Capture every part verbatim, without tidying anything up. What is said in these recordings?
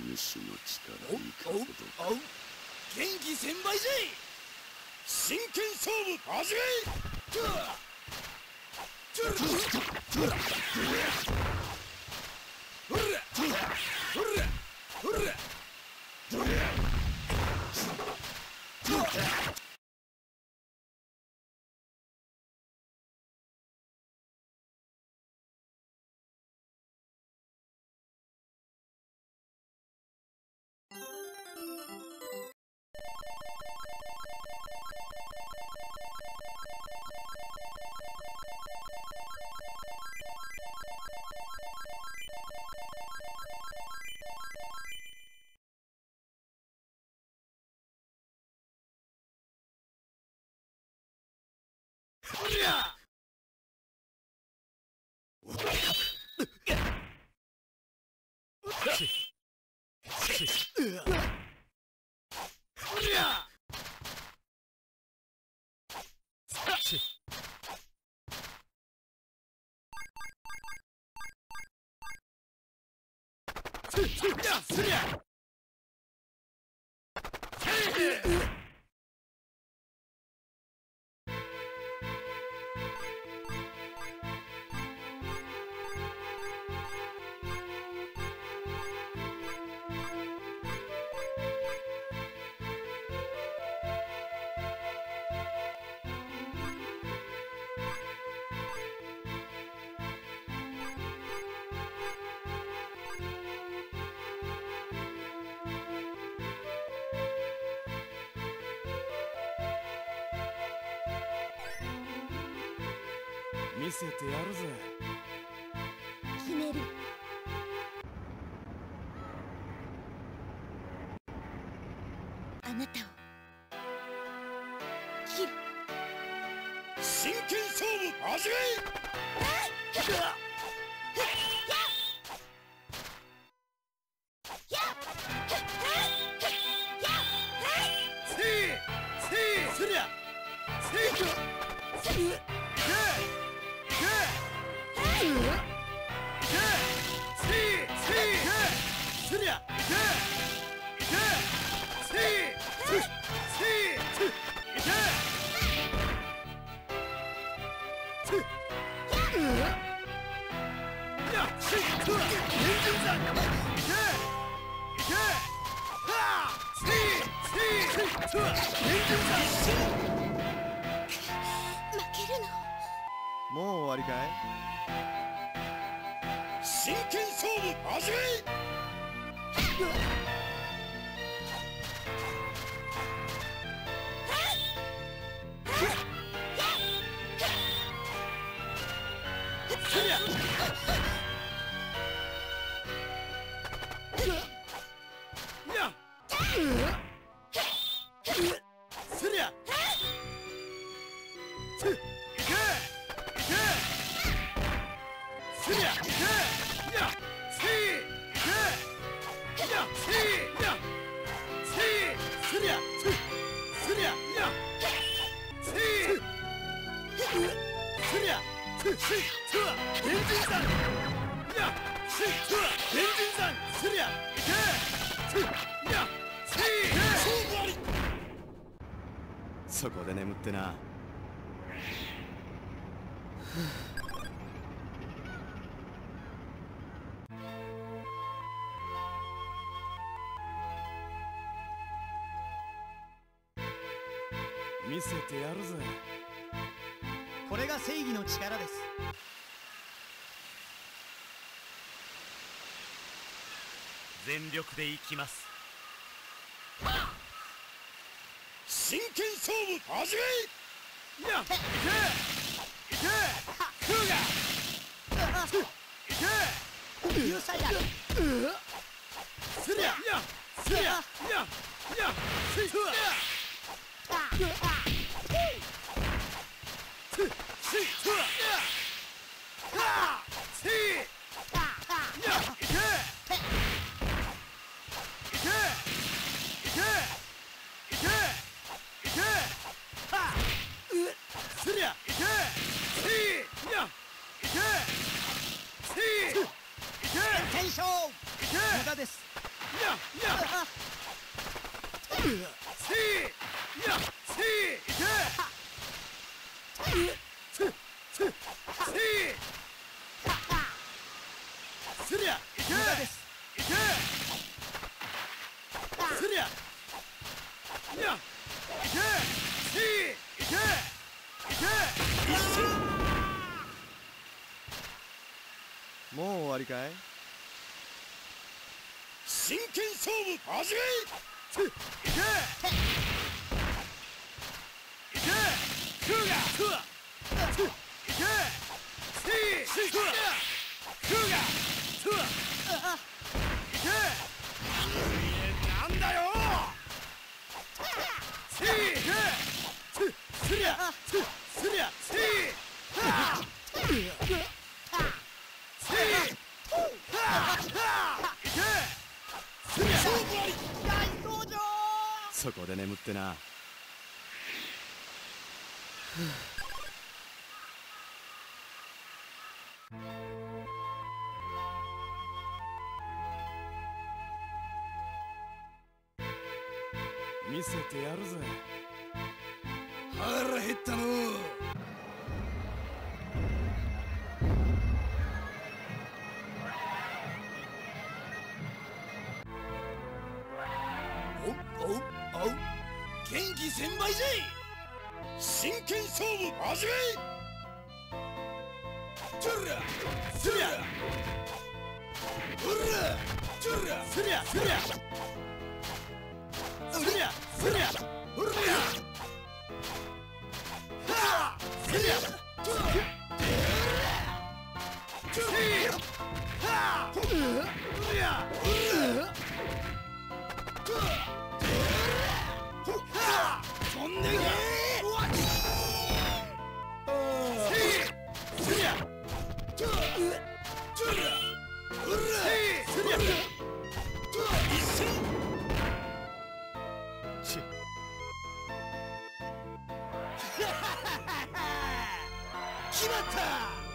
主の力いかほどか。 元気千倍じゃい。真剣勝負始め。ほらほらほら。見せてやるぜ。 決める。あなたを切る。 真剣勝負始め。 もう終わりかい？ 真剣勝負始め。 そこで眠ってな。 見せてやるぜ。 これが正義の力です。 全力でいきます。真剣勝負始め。やっ、いけいけクーガいけ勇者やすりゃやすりゃややすいやすしすやはしやいけいけいけいけいけはすりゃいけしやいけしいけテンション無駄です。 やもう終わりかい？ 真剣勝負始め。いけいけクーガいけシークーガいけなんだよシースリャスリャシーそこで眠ってな。見せてやるぜ。 腹減ったのう。おおお元気千倍じゃい。真剣勝負始め。チュラスリャうらチュラスリャスリャスリャスリャうらはスリャチュラチュラはうらうら飛んでけ決まった。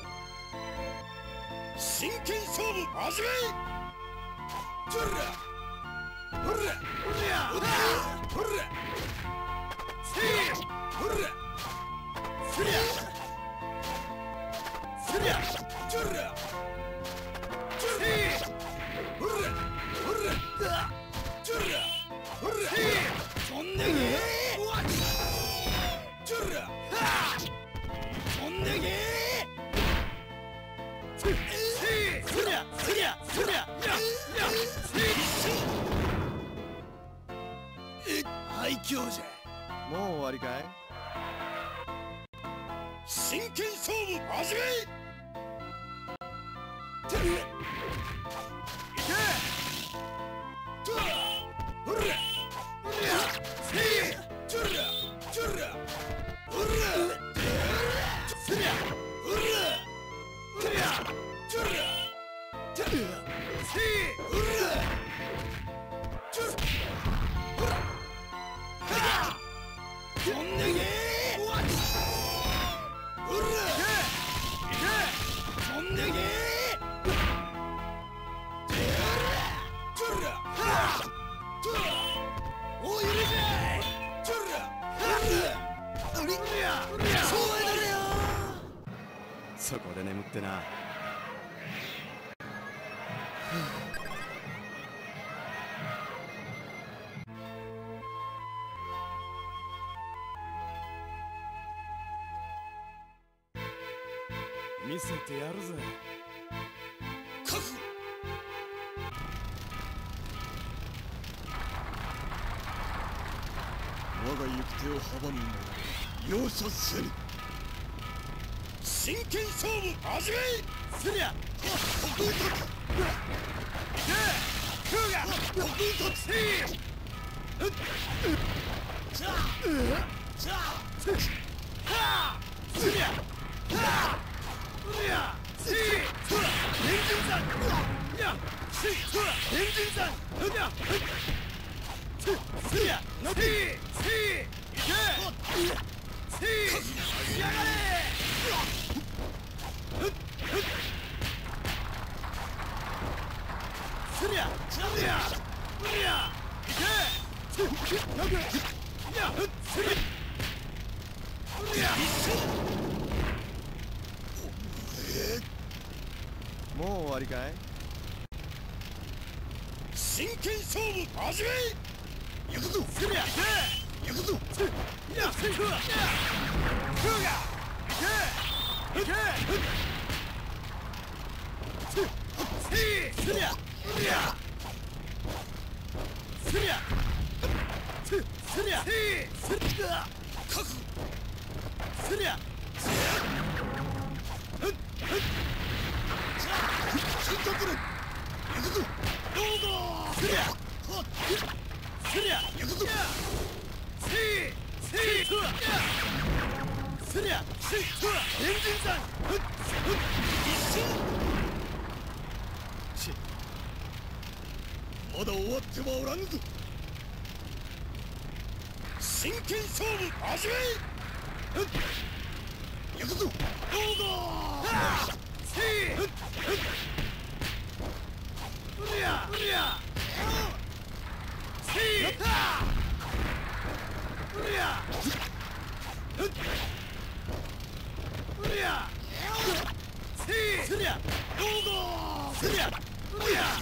真剣勝負始め。チュラほらほらほらほらせいほらスリャスリャチュラチュラほらほらチュラほら飛んでけチュラ飛んでけスリャスリャスリャ最強じゃ。 もう終わりかい？ 真剣勝負始め。いけチュラほらせいチュラチュラほらスリャほらほらチュラチュラせいほらチュラほら飛んでけほらいけ飛んでけチュラチュラお許せチュラうりそうやだれよ。 そこで眠ってな。見せてやるぜ。 覚悟。 我が行く手を阻む者容赦せぬ。 真剣勝負始め。スリャ特特いけクーガ特特せいチャチャはスリャはうりゃせいそらエンジンさんいやせいそらエンジンさんうりゃせいやせいせいいけせいやがれスリャスリャもう終わりかい？ 真剣勝負始め。行くぞ。行くぞ。いや、行くぞ。行くが。行け。せい。すりゃ。すりゃ。すりゃ。すりゃ。せい。すりゃ。覚悟。すりゃ。ふっ。ふっ。進化くれ。行くぞ。どうぞ。すりゃ。すりゃ。行くぞ。せい。せい。すりゃ。せい。エンジンさん。ふっ。ふっ。一瞬。し。まだ終わってはおらんぞ。真剣勝負始め。ふっ。行くぞ。どうぞ。せい。ふっ。ふっ。うりゃ。うりゃ。せい。やったー。うりゃ。ふっ。うりゃ。せい。すりゃ。どうぞ。すりゃ。うりゃ。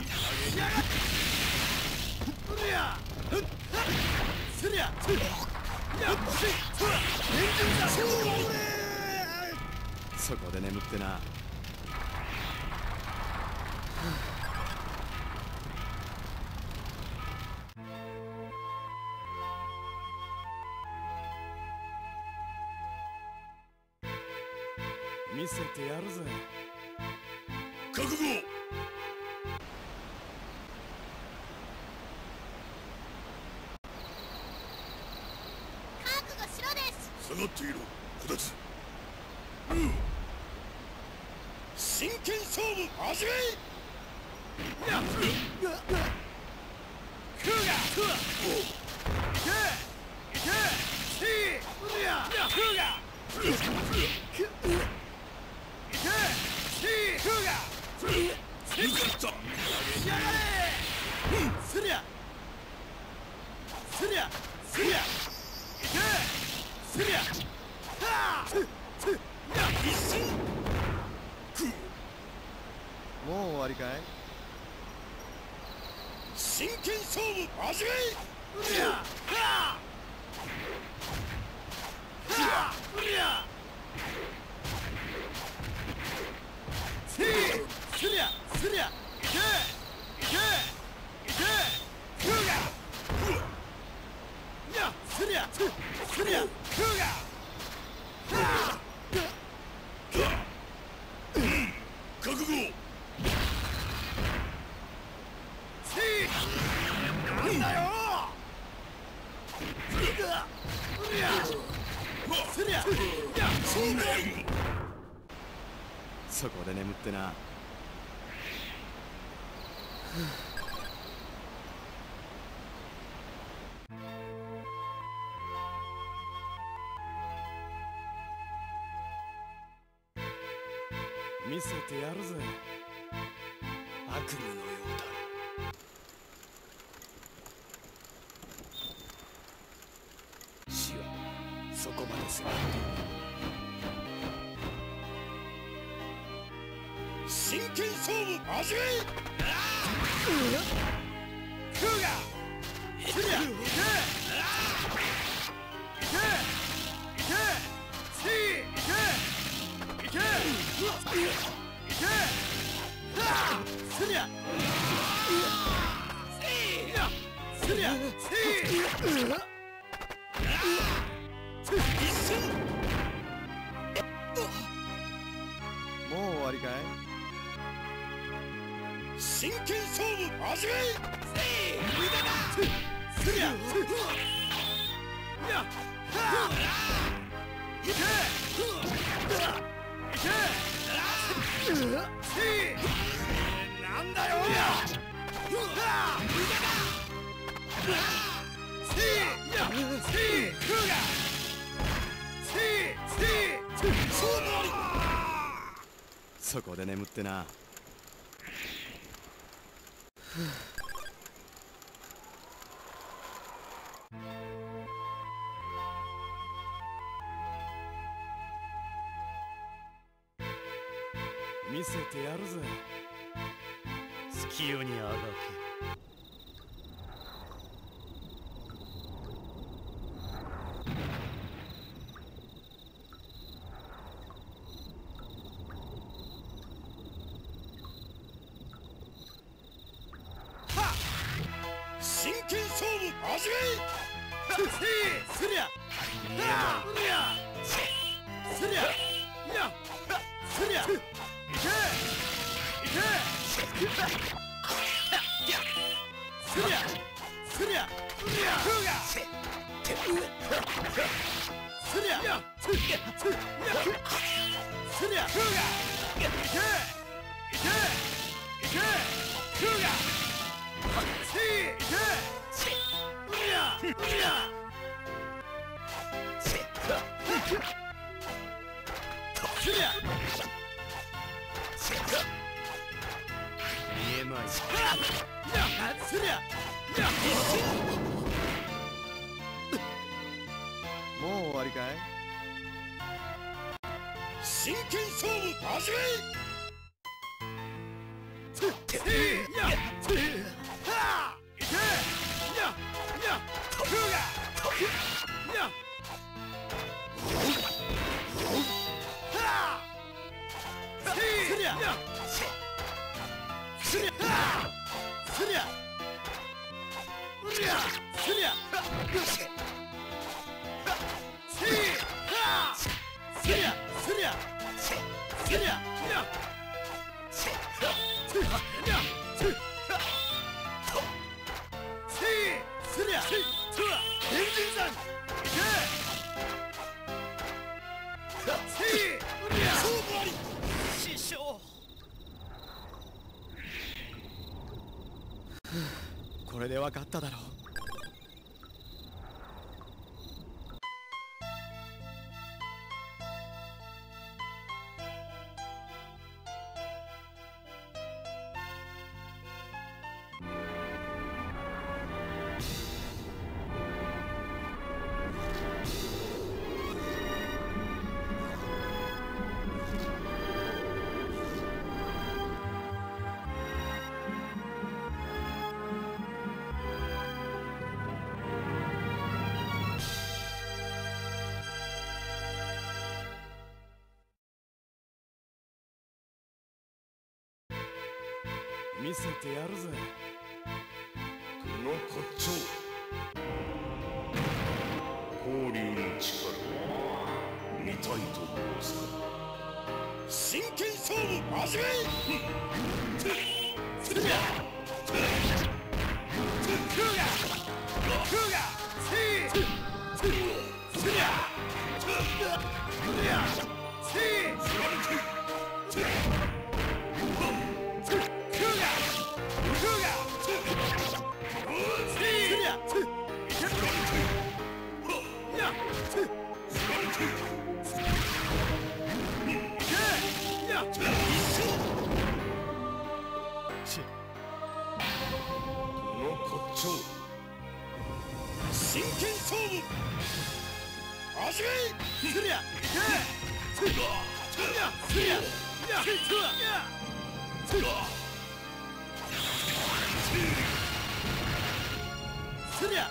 うりゃ。ふっ。すりゃ。すりゃ。やっせい。エンジンだ。そうだね。 そこで眠ってな。見せてやるぜ。 覚悟。 覚悟しろです。 下がっていろ、こたつ。うん。真剣勝負始め。やっ。くが。お。いけ。いけ。せい。うりゃ。くが。く。いけ。せい。くが。せい。やがれ。すりゃ。すりゃ。すりゃ。いけ。すりゃ。はあ。や。一瞬。 もう終わりかい？ 真剣勝負始め。うりゃ。はあ。はあ。うりゃ。せい。すりゃ。すりゃ。いけ。いけ。いけ。ふうが。ふう。いや。すりゃ。すりゃ。ふうが。はあ。覚悟。なんだよ。うりゃ。すりゃ。いや、そうだよ。 そこで眠ってな。見せてやるぜ。 悪夢のようだ。死はそこまで迫っている。真剣勝負始め。クーガー。すりゃ。いけ。いけ。いけ。せい。いけ。いけ。いけ。すりゃ。せいや。すりゃ。せい。一瞬。 もう終わりかい？ 真剣勝負始め。せい。無駄だ。すりゃ。や。いけ。いけ。せい。なんだよ。無駄だ。せい。や。せい。クーガー。せい。せい。そうなり。 そこで眠ってな。 見せてやるぜ。 月夜にあがけ。真剣勝負始め。すりゃすりゃすりゃいけいけすりゃすりゃふがすりゃすりゃふがいけいけいけふがせいけうりゃうりゃすりゃ見えまい。 すりゃもう終わりかい。 真剣勝負始め。師匠。 これで分かっただろう。見せてやるぜ。 この骨頂交流の力見たいと申すか。真剣勝負始め。すりゃふがふがせいすりゃふりゃせい真剣勝負始め。すりゃすりゃすりゃすりゃすりゃ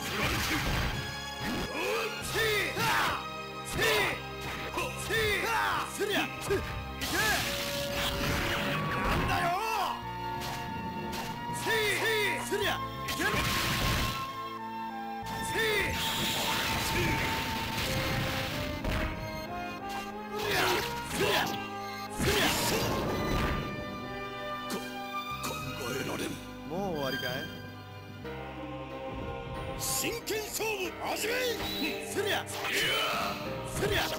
なんだよ。すりゃもう終わりかい。 真剣勝負始め。 すりゃすりゃ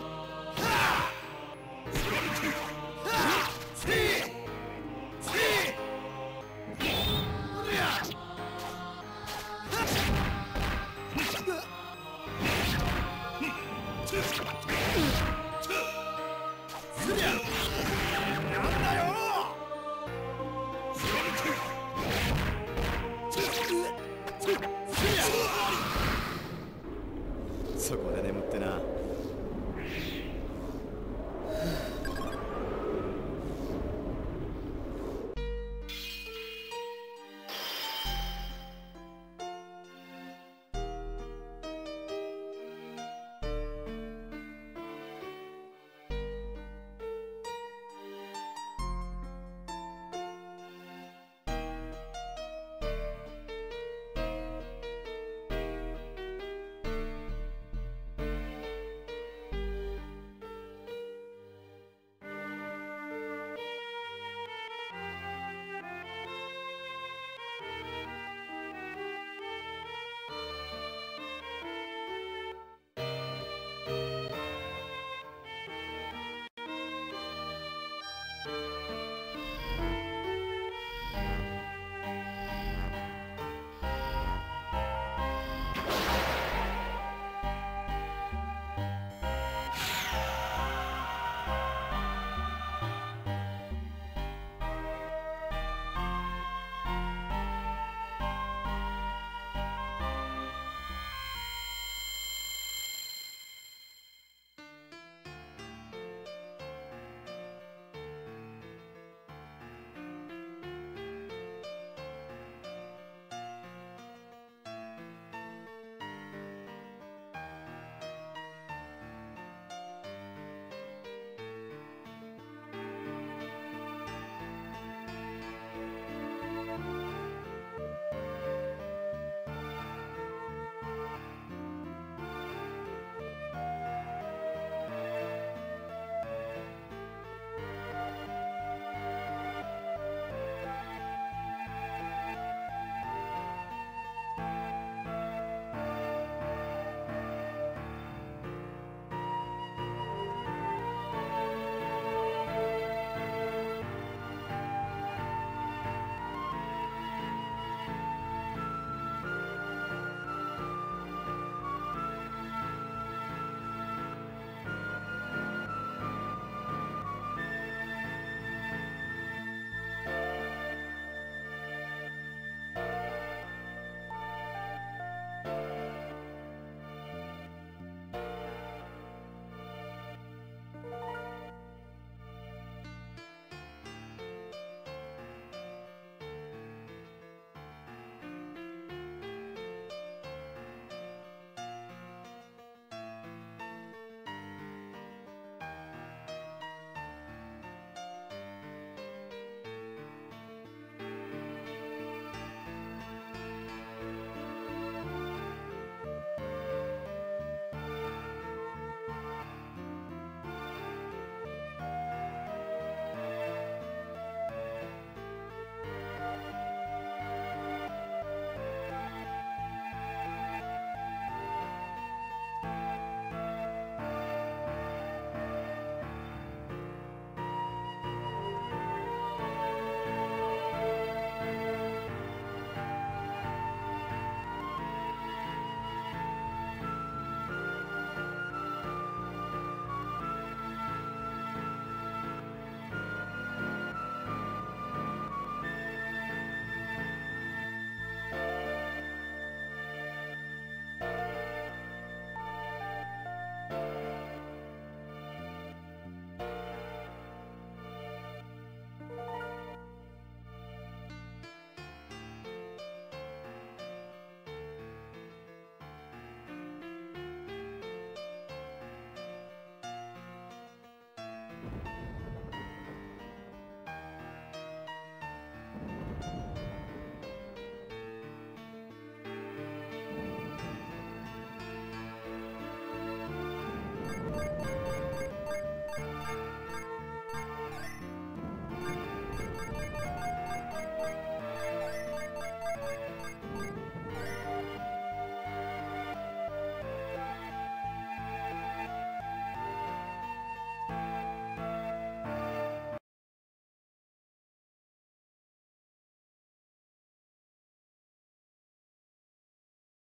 なんだよ。 そこで眠ってな。